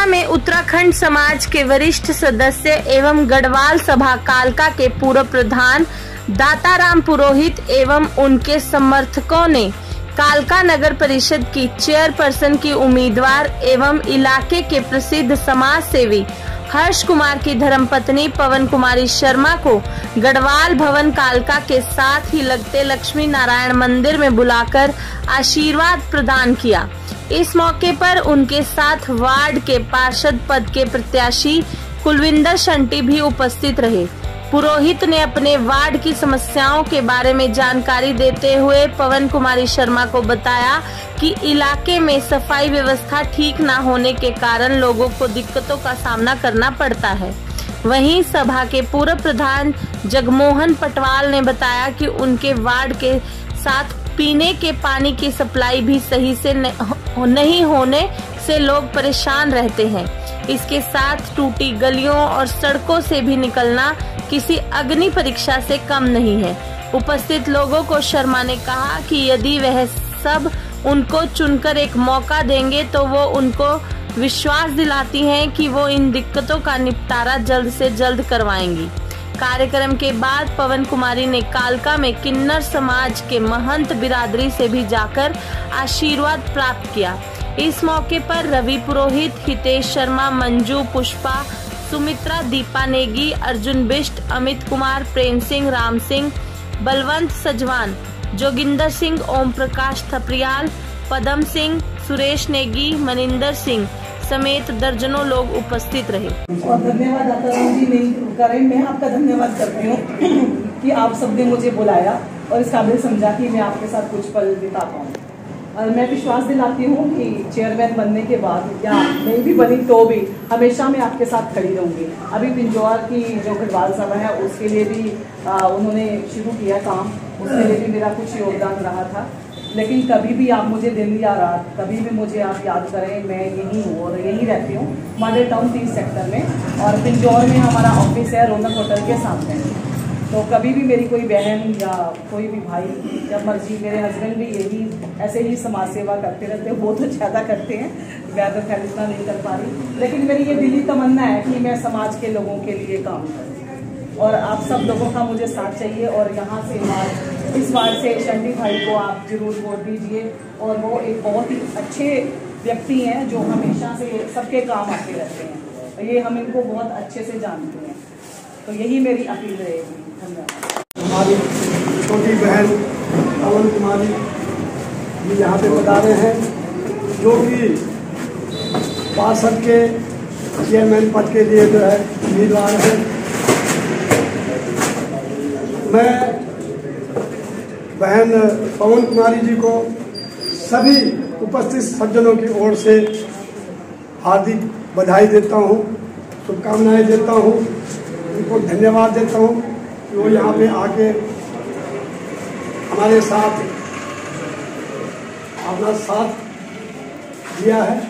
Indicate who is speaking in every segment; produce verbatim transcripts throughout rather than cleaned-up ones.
Speaker 1: कालका में उत्तराखंड समाज के वरिष्ठ सदस्य एवं गढ़वाल सभा कालका के पूर्व प्रधान दाताराम पुरोहित एवं उनके समर्थकों ने कालका नगर परिषद की चेयरपर्सन की उम्मीदवार एवं इलाके के प्रसिद्ध समाज सेवी हर्ष कुमार की धर्मपत्नी पवन कुमारी शर्मा को गढ़वाल भवन कालका के साथ ही लगते लक्ष्मी नारायण मंदिर में बुलाकर आशीर्वाद प्रदान किया। इस मौके पर उनके साथ वार्ड के पार्षद पद के प्रत्याशी कुलविंदर शंटी भी उपस्थित रहे। पुरोहित ने अपने वार्ड की समस्याओं के बारे में जानकारी देते हुए पवन कुमारी शर्मा को बताया कि इलाके में सफाई व्यवस्था ठीक न होने के कारण लोगों को दिक्कतों का सामना करना पड़ता है। वहीं सभा के पूर्व प्रधान जगमोहन पटवाल ने बताया कि उनके वार्ड के साथ पीने के पानी की सप्लाई भी सही से नहीं होने से लोग परेशान रहते हैं। इसके साथ टूटी गलियों और सड़कों से भी निकलना किसी अग्नि परीक्षा से कम नहीं है। उपस्थित लोगों को शर्मा ने कहा कि यदि वह सब उनको चुनकर एक मौका देंगे तो वो उनको विश्वास दिलाती हैं कि वो इन दिक्कतों का निपटारा जल्द से जल्द करवाएंगी। कार्यक्रम के बाद पवन कुमारी ने कालका में किन्नर समाज के महंत बिरादरी से भी जाकर आशीर्वाद प्राप्त किया। इस मौके पर रवि पुरोहित, हितेश शर्मा, मंजू, पुष्पा, सुमित्रा, दीपा नेगी, अर्जुन बिष्ट, अमित कुमार, प्रेम सिंह, राम सिंह, बलवंत सजवान, जोगिंदर सिंह, ओम प्रकाश थपरियाल, पदम सिंह, सुरेश नेगी, मनिंदर सिंह समेत दर्जनों लोग उपस्थित रहे।
Speaker 2: और धन्यवाद दाताराम जी, नहीं करें, मैं आपका धन्यवाद करती हूँ कि आप सबने मुझे बुलाया और इस काबिल समझा कि मैं आपके साथ कुछ पल बिता पाऊँ। और मैं विश्वास दिलाती हूँ कि चेयरमैन बनने के बाद या नहीं भी बनी तो भी हमेशा मैं आपके साथ खड़ी रहूँगी। अभी पिंजौर की जो गढ़वाल सभा है उसके लिए भी आ, उन्होंने शुरू किया काम, उसके लिए भी मेरा कुछ योगदान रहा था। लेकिन कभी भी आप मुझे दिन या रात कभी भी मुझे आप याद करें, मैं यहीं हूँ और यहीं रहती हूँ मॉडल टाउन तीस सेक्टर में, और पिंजौर में हमारा ऑफिस है रौनक होटल के सामने। तो कभी भी मेरी कोई बहन या कोई भी भाई जब मर्जी, मेरे हस्बैंड भी यही ऐसे ही समाज सेवा करते रहते हैं, बहुत ज़्यादा करते हैं, मैं तो खैर इतना नहीं कर पा रही, लेकिन मेरी ये दिली तमन्ना है कि मैं समाज के लोगों के लिए काम करूँ और आप सब लोगों का मुझे साथ चाहिए। और यहाँ से वार्ड इस वार्ड से शंटी भाई को आप जरूर वोट दीजिए, और वो एक बहुत ही अच्छे व्यक्ति हैं जो हमेशा से सबके काम आते रहते हैं, ये हम इनको बहुत अच्छे से जानते हैं। तो यही मेरी अपील रहेगी। धन्यवाद।
Speaker 3: हमारी छोटी बहन पवन कुमारी जी यहाँ पे बता रहे हैं, जो कि पार्षद के चेयरमैन पद के लिए जो है उम्मीदवार है। मैं बहन पवन कुमारी जी को सभी उपस्थित सज्जनों की ओर से हार्दिक बधाई देता हूँ, शुभकामनाएं देता हूँ, उनको धन्यवाद देता हूँ कि वो यहाँ पे आके हमारे साथ अपना साथ दिया है।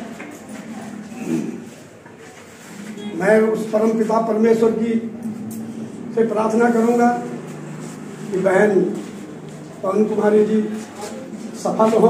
Speaker 3: मैं उस परम पिता परमेश्वर की से प्रार्थना करूँगा कि बहन पवन कुमारी जी सफल हो।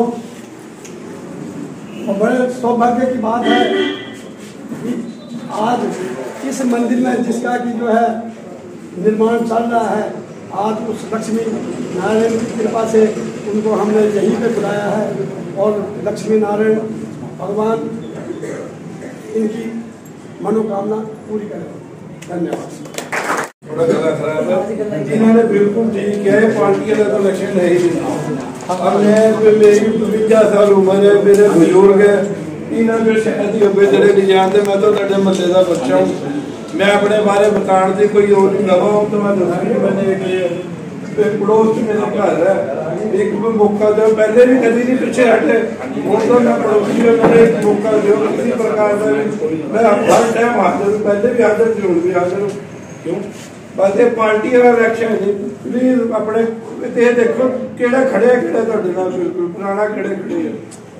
Speaker 3: और बड़े सौभाग्य की बात है कि आज इस मंदिर में जिसका कि जो है निर्माण चल रहा है, आज उस लक्ष्मी नारायण की कृपा से उनको हमने यहीं पे बुलाया है और लक्ष्मी नारायण भगवान इनकी मनोकामना पूरी करें। धन्यवाद।
Speaker 4: थोड़ा गला खराब है, इन्होंने बिल्कुल ठीक है, पार्टी का तो लक्षण है ही नहीं। अब मैं मेरी पचवंजा साल उम्र है, मेरे बुजुर्ग है, इन्होंने शायद ही होवे जड़े नहीं जानते। मैं तो तेरे महल्ले का बच्चा हूँ, मैं अपने बारे बताने से कोई और नवा हूँ तो मैं दसांगी। मैंने एक पड़ोस मेरे घर है, एक मौका दो, पहले भी कभी नहीं पीछे हटे, और तो मैं पड़ोसी में मैंने एक मौका दो किसी प्रकार का भी, मैं हर टाइम हाजिर हूँ, पहले भी हाजिर हूँ, भी हाजिर हूँ। क्यों बस ये पार्टी का इलेक्शन नहीं, प्लीज अपने ते देखो केड़ा खड़े केड़ा तो बिल्कुल पुराना खड़े खड़े है।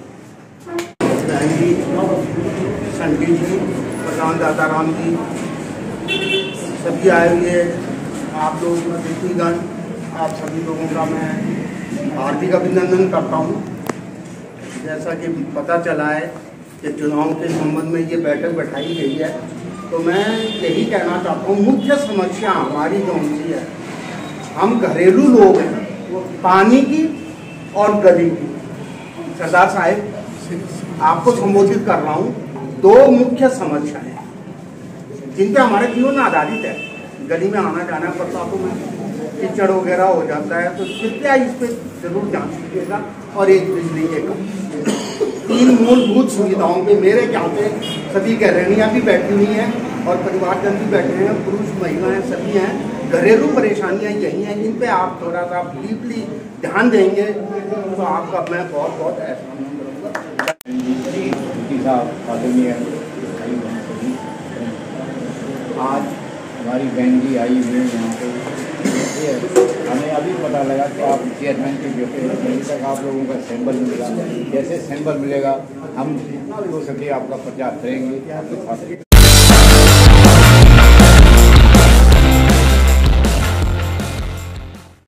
Speaker 5: संटी जी, प्रधान दाताराम जी, सभी आए हुए आप लोग अतिथिगण, आप सभी लोगों का मैं हार्दिक अभिनंदन करता हूँ। जैसा कि पता चला है कि चुनाव के संबंध में ये बैठक बैठाई गई है, तो मैं यही कहना चाहता हूँ, मुख्य समस्या हमारी कौन सी है? हम घरेलू लोग हैं, पानी की और गली की। सरदार साहब, आपको संबोधित कर रहा हूँ। दो मुख्य समस्याएं जिन पे हमारे जीवन आधारित है। गली में आना जाना पड़ता तो कीचड़ वगैरह हो जाता है, तो कृपया इस पे जरूर ध्यान दीजिएगा। और एक बिजली के काम, तीन मूलभूत सुविधाओं पे मेरे ख्याल से सभी गृहिणियाँ भी बैठी हुई हैं और परिवारजन भी बैठे हैं, पुरुष महिलाएं सभी हैं। घरेलू परेशानियाँ यही हैं, इन पे आप थोड़ा सा डीपली ध्यान देंगे तो आपका मैं बहुत बहुत एहसान करूँगा।
Speaker 6: आज हमारी बहन जी आई हुई है यहाँ पे, हमें अभी पता लगा कि आप चेयरमैन के बेटे, अभी तक आप लोगों का सैंपल मिलेगा। जैसे सैंपल मिलेगा हम हो सके आपका प्रचार करेंगे आपके साथ।